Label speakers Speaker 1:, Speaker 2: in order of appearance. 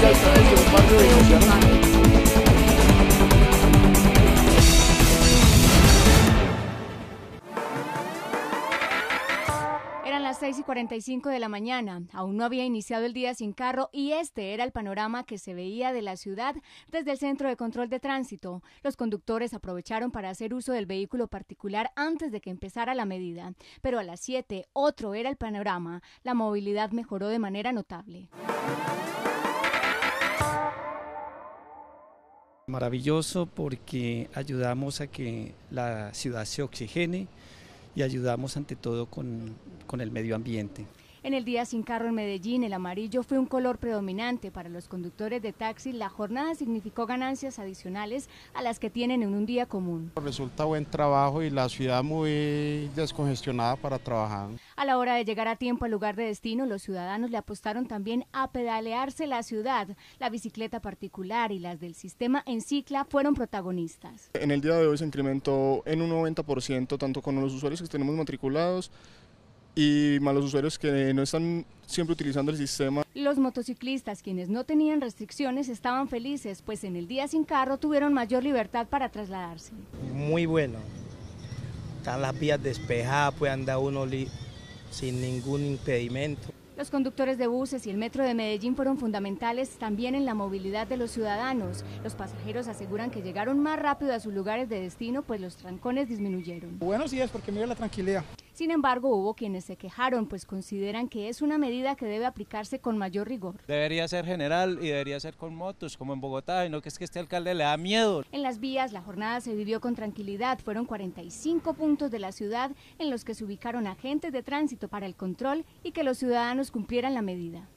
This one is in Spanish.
Speaker 1: habitantes de un barrio veneciano.
Speaker 2: Eran las 6:45 de la mañana, aún no había iniciado el día sin carro y este era el panorama que se veía de la ciudad desde el Centro de Control de Tránsito. Los conductores aprovecharon para hacer uso del vehículo particular antes de que empezara la medida, pero a las 7 otro era el panorama, la movilidad mejoró de manera notable.
Speaker 3: Maravilloso porque ayudamos a que la ciudad se oxigene y ayudamos ante todo con el medio ambiente.
Speaker 2: En el día sin carro en Medellín, el amarillo fue un color predominante para los conductores de taxi. La jornada significó ganancias adicionales a las que tienen en un día común.
Speaker 4: Resulta buen trabajo y la ciudad muy descongestionada para trabajar.
Speaker 2: A la hora de llegar a tiempo al lugar de destino, los ciudadanos le apostaron también a pedalearse la ciudad. La bicicleta particular y las del sistema Encicla fueron protagonistas.
Speaker 5: En el día de hoy se incrementó en un 90%, tanto con los usuarios que tenemos matriculados y más los usuarios que no están siempre utilizando el sistema.
Speaker 2: Los motociclistas, quienes no tenían restricciones, estaban felices, pues en el día sin carro tuvieron mayor libertad para trasladarse.
Speaker 6: Muy bueno, están las vías despejadas, puede andar uno sin ningún impedimento.
Speaker 2: Los conductores de buses y el metro de Medellín fueron fundamentales también en la movilidad de los ciudadanos. Los pasajeros aseguran que llegaron más rápido a sus lugares de destino, pues los trancones disminuyeron.
Speaker 7: Bueno, sí es porque mira la tranquilidad.
Speaker 2: Sin embargo, hubo quienes se quejaron, pues consideran que es una medida que debe aplicarse con mayor rigor.
Speaker 8: Debería ser general y debería ser con motos, como en Bogotá, y no que es que este alcalde le da miedo.
Speaker 2: En las vías, la jornada se vivió con tranquilidad. Fueron 45 puntos de la ciudad en los que se ubicaron agentes de tránsito para el control y que los ciudadanos cumplieran la medida.